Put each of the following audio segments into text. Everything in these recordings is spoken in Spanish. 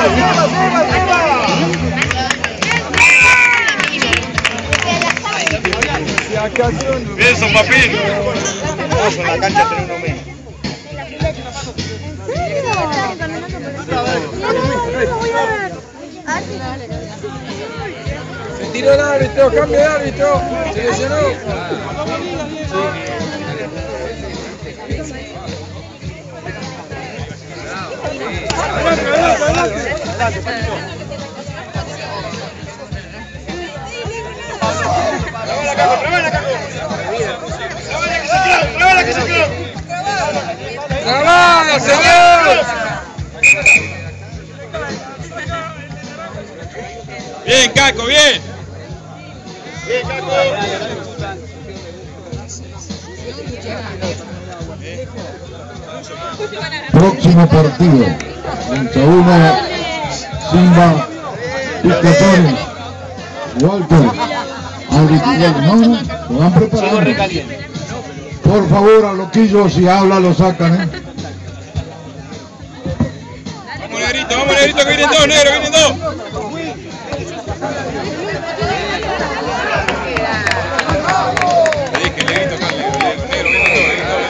Eso, papito. Vamos en la cancha tener uno menos. Se tiró el árbitro, cambio de árbitro. Se lesionó. ¡Grabada, señor! Bien, Caco, bien. Bien, Caco. Próximo partido. 31 Simba Piscatores. Walter. ¿No? ¿Lo van preparando? Por favor, a loquillos, si habla lo sacan, Vamos, negrito, que vienen dos, negro, vienen dos. Le dije, negrito, acá, negro, vienen dos.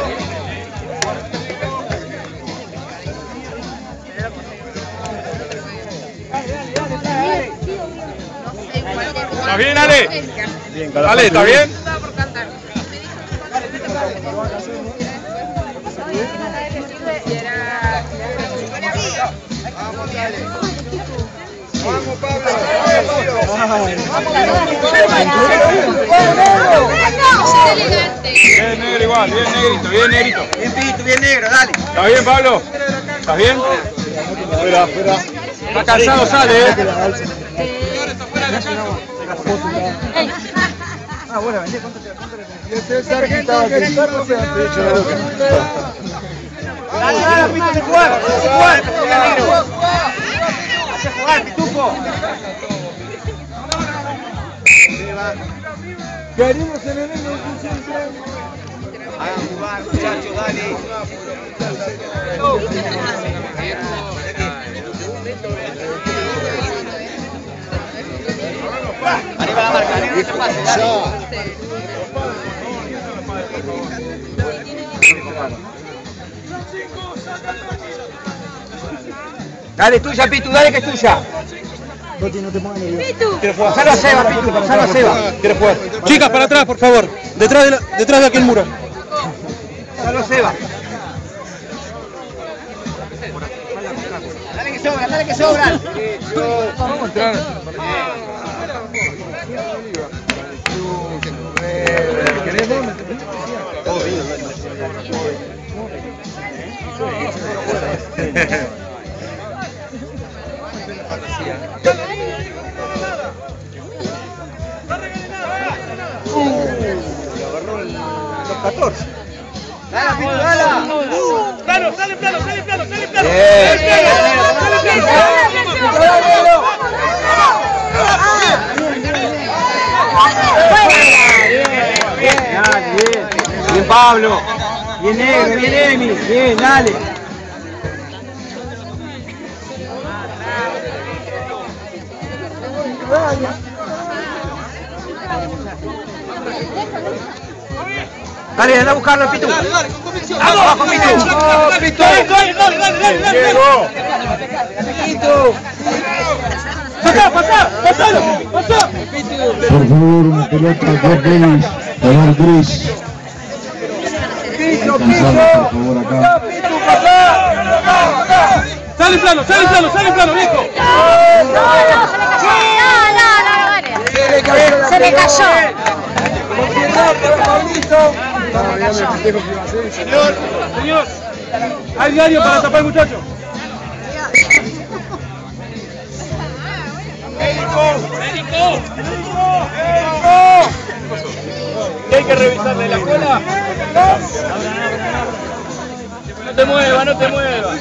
¿Estás bien, Ale? Ale, ¿estás bien? Vamos, Pablo. Bien negro igual, bien negrito, bien negrito. Bien pito, bien negro, dale. ¿Estás bien, Pablo? ¿Estás bien? Fuera. Está cansado, sale, Ah, bueno, vendé, ¿cuánto le ese sargento que Ricardo se ha hecho. Dale, Pito, hace jugar, hace jugar, Pitufo. Queremos en el siempre. Hagan jugar, muchachos, dale. Arriba la marca, arriba no se pase, dale. Dale, tuya, Pitu, dale que es tuya. No te pongas nervioso. Pasalo a Seba, Pitu, pasalo a Seba. ¿Quieres jugar? Chicas, para atrás, por favor. Detrás de aquel muro. Pasalo a Seba. Dale que sobra, dale que sobra. Vamos a entrar. Lo agarró en los 14. ¡Dala, Pitu, dala! ¡Plano, sale plano! Bien, Pablo. Bien, negro, bien, Emi. Bien, dale. Dale, anda a buscarlo, Pitu. ¡Vamos, Pitu! ¡Pitu! ¡Dale! ¡Pitu! ¡Pasalo! Por favor, una pelota de Davis, color gris. ¡Piso, Por favor, acá. ¡Pitu, pasá! Sale plano, viejo. Se me cayó. Señor, hay diario para tapar al muchacho. ¡Médico! ¿Qué hay que revisarle la cola? No te muevas.